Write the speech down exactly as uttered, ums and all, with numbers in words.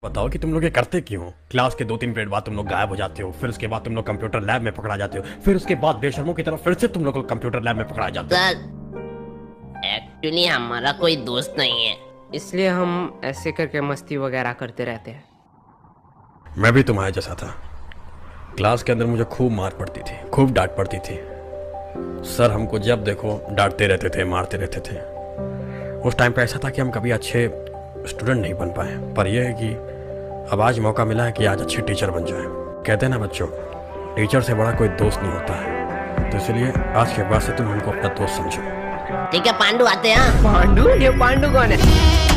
बताओ कि तुम लोग ये करते क्यों हो? क्लास के दो तीन पीरियड बाद तुम लोग गायब हो जाते हो, फिर उसके बाद तुम लोग कंप्यूटर लैब में पकड़ा जाते हो, फिर उसके बाद बेशर्मों की तरफ फिर से तुम लोग को कंप्यूटर लैब में पकड़ा जाते हो। सर एक्चुअली हमारा कोई दोस्त नहीं है, इसलिए हम ऐसे करके मस्ती वगैरह करते रहते हैं। मैं भी तुम्हारे जैसा था। क्लास के अंदर मुझे खूब मार पड़ती थी, खूब डांट पड़ती थी। सर हमको जब देखो डांटते रहते थे, मारते रहते थे। उस टाइम पे ऐसा था कि हम कभी अच्छे स्टूडेंट नहीं बन पाए, पर यह है कि अब आज मौका मिला है कि आज अच्छे टीचर बन जाए। कहते हैं ना बच्चों, टीचर से बड़ा कोई दोस्त नहीं होता है, तो इसलिए आज के बाद से तुम हमको अपना दोस्त समझो। ठीक है पांडू आते हैं। पांडु? ये पांडु कौन है?